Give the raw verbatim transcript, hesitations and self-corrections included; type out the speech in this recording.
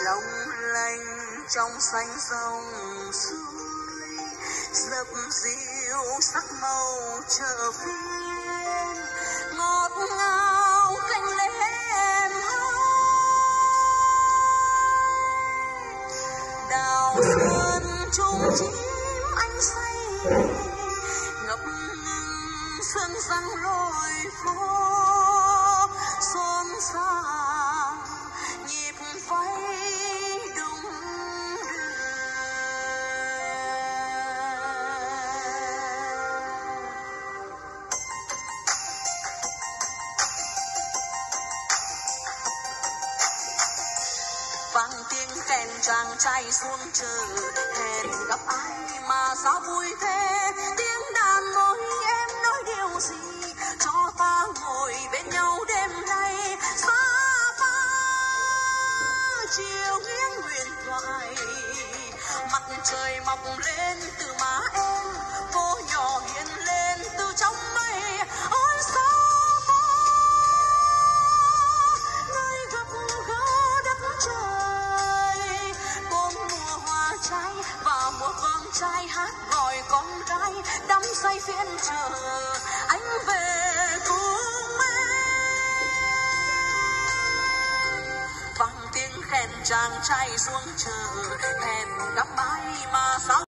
long lanh trong xanh dòng suối, dập dìu sắc màu chợ phiên ngọt ngào cánh lem đào sơn chung chim anh say ngập ngừng sương răng lối phố xôn xao nhịp váy đung đưa. Vang tiếng kèn chàng trai xuống chợ hẹn gặp ai mà sao vui thế, tiếng đàn môi em nói điều gì cho ta ngồi bên nhau đêm nay xa ba chiều nghiêng huyền thoại. Mặt trời mọc lên từ má em, cô nhỏ hiện lên từ trong mây. Ôi sao ba nơi gặp gỡ đất trời, bốn mùa hoa trái và mùa vàng trai hát gọi con gái đắm say phiên chờ anh về cùng em. Vang tiếng khen chàng trai xuống chợ hẹn gặp ai mà sao